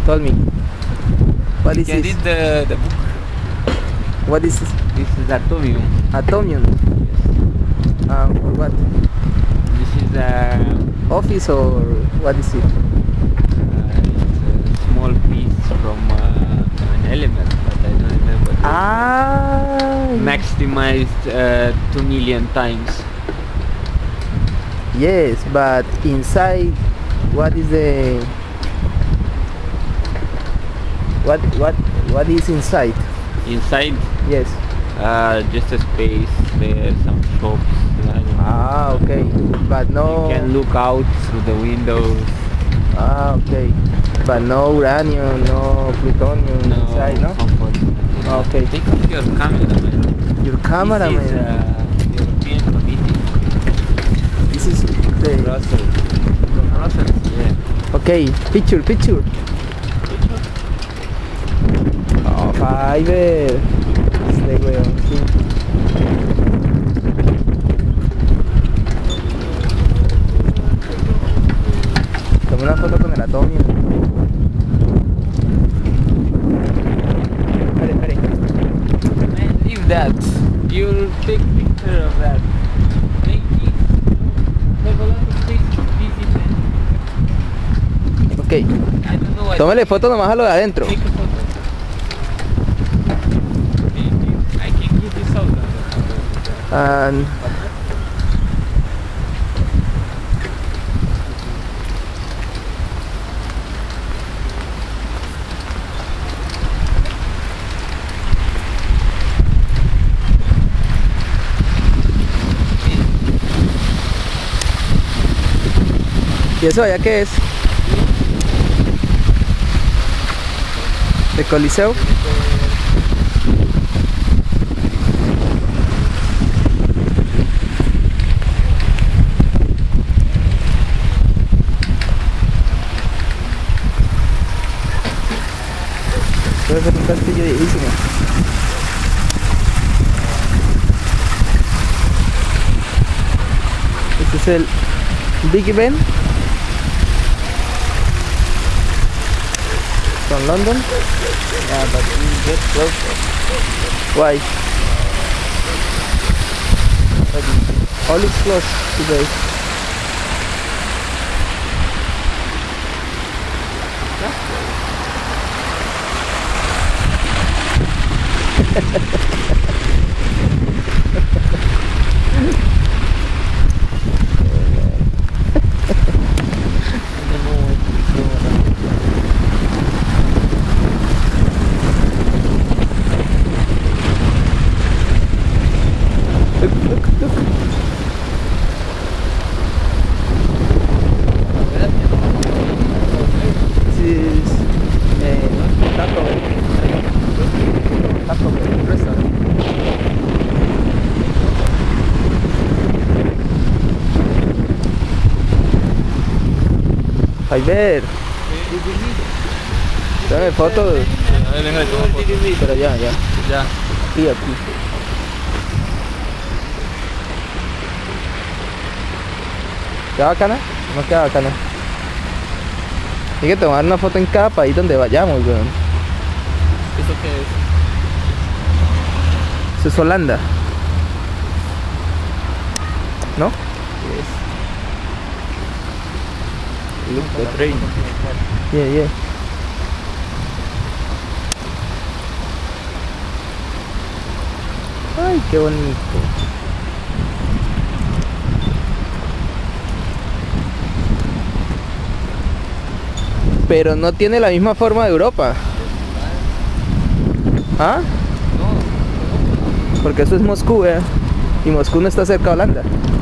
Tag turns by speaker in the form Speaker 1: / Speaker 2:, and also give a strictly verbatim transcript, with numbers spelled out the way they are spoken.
Speaker 1: told me. What is
Speaker 2: Can
Speaker 1: this?
Speaker 2: read the, the book.
Speaker 1: What is this?
Speaker 2: This is atomium.
Speaker 1: Atomium.
Speaker 2: Yes.
Speaker 1: Um, for what?
Speaker 2: This is a,
Speaker 1: Office or what is it?
Speaker 2: uh, it's a small piece from uh, an element, but I don't remember. the-
Speaker 1: Ah.
Speaker 2: Maximized uh, two million times.
Speaker 1: Yes, but inside, what is the? What what what is inside?
Speaker 2: Inside,
Speaker 1: Yes.
Speaker 2: uh, just a space. There, some shops. I don't know.
Speaker 1: Ah, okay. But no.
Speaker 2: You can look out through the windows.
Speaker 1: Ah, okay. But no uranium, no plutonium inside, no?
Speaker 2: unfortunately.
Speaker 1: Okay.
Speaker 2: Take off your camera, man.
Speaker 1: Your camera,
Speaker 2: This is
Speaker 1: man.
Speaker 2: uh, European Committee.
Speaker 1: This is the.
Speaker 2: Brussels. Brussels, yeah.
Speaker 1: Okay, picture, picture. Oh, Fiverr. Este weón, sí. Tomé una foto con el atomio. Espere, espere.
Speaker 2: Man, leave that. You'll take picture of that. Make this. Have a lot of places to visit, man.
Speaker 1: Ok.
Speaker 2: I don't know why.
Speaker 1: Tómale foto nomás a lo de adentro.
Speaker 2: Take a photo. I can give this out.
Speaker 1: And ¿Y eso allá qué es? ¿De Coliseo? Debe ser un castillo viejísimo. Este es el Big Ben from London.
Speaker 2: Yeah, but we get closer.
Speaker 1: Why? All is closed today. Look, look, look. This is uh, Taco Bell. Taco Bell restaurant. Fiverr, dame foto.
Speaker 2: A ver, venga, toma foto.
Speaker 1: Pero ya, ya.
Speaker 2: Ya.
Speaker 1: Aquí, aquí. ¿Queda bacana? No queda bacana. Hay que tomar una foto en cada país donde vayamos, weón.
Speaker 2: ¿Eso qué es?
Speaker 1: Eso es Holanda. ¿No?
Speaker 2: Yes.
Speaker 1: Look the train. Yeah, yeah. Ay, qué bonito. Pero no tiene la misma forma de Europa. ¿Ah?
Speaker 2: No,
Speaker 1: Porque eso es Moscú, ¿eh? Y Moscú no está cerca de Holanda.